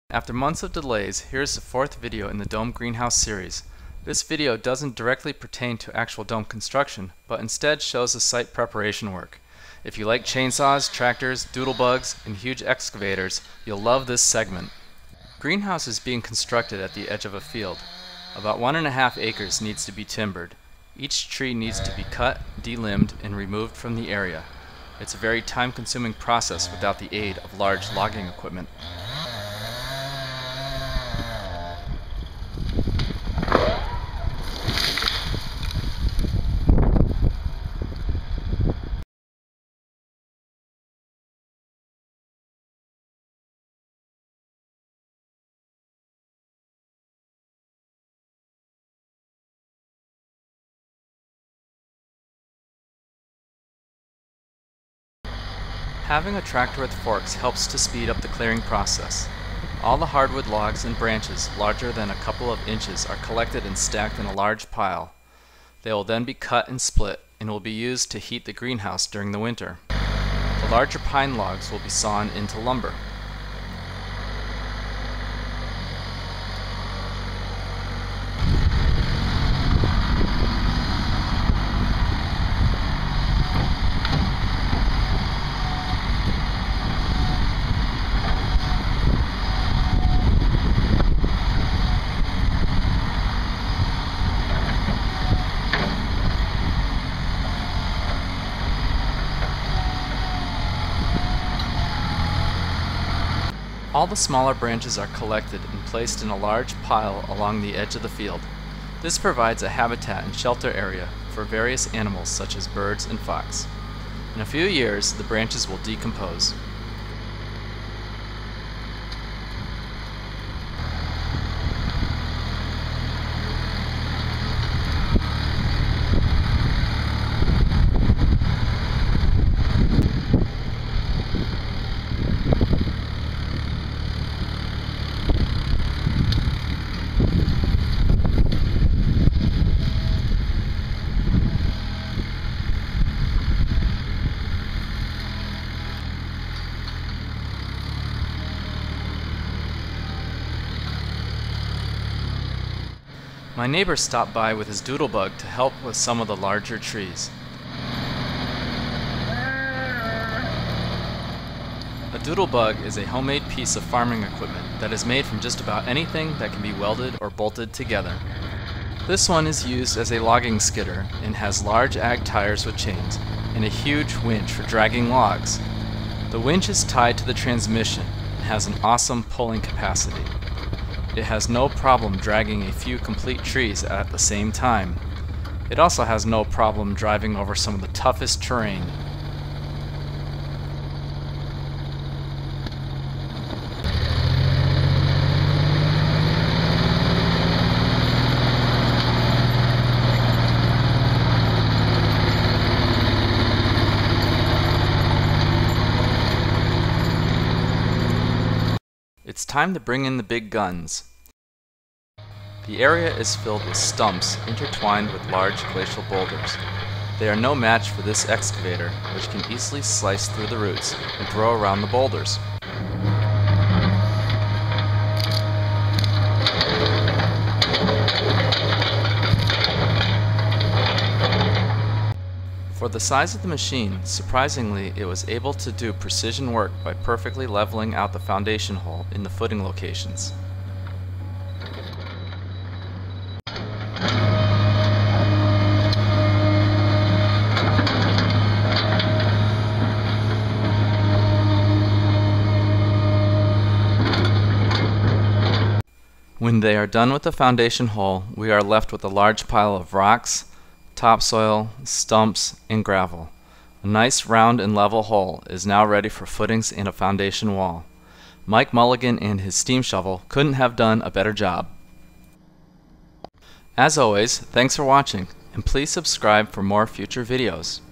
After months of delays, here's the fourth video in the dome greenhouse series. This video doesn't directly pertain to actual dome construction, but instead shows the site preparation work. If you like chainsaws, tractors, doodlebugs, and huge excavators, you'll love this segment. Greenhouse is being constructed at the edge of a field. About 1.5 acres needs to be timbered. Each tree needs to be cut, delimbed, and removed from the area. It's a very time-consuming process without the aid of large logging equipment. Having a tractor with forks helps to speed up the clearing process. All the hardwood logs and branches larger than a couple of inches are collected and stacked in a large pile. They will then be cut and split and will be used to heat the greenhouse during the winter. The larger pine logs will be sawn into lumber. All the smaller branches are collected and placed in a large pile along the edge of the field. This provides a habitat and shelter area for various animals such as birds and fox. In a few years, the branches will decompose. My neighbor stopped by with his doodlebug to help with some of the larger trees. A doodlebug is a homemade piece of farming equipment that is made from just about anything that can be welded or bolted together. This one is used as a logging skidder and has large ag tires with chains and a huge winch for dragging logs. The winch is tied to the transmission and has an awesome pulling capacity. It has no problem dragging a few complete trees at the same time. It also has no problem driving over some of the toughest terrain. It's time to bring in the big guns. The area is filled with stumps intertwined with large glacial boulders. They are no match for this excavator, which can easily slice through the roots and throw around the boulders. For the size of the machine, surprisingly, it was able to do precision work by perfectly leveling out the foundation hole in the footing locations. When they are done with the foundation hole, we are left with a large pile of rocks, topsoil, stumps, and gravel. A nice round and level hole is now ready for footings and a foundation wall. Mike Mulligan and his steam shovel couldn't have done a better job. As always, thanks for watching, and please subscribe for more future videos.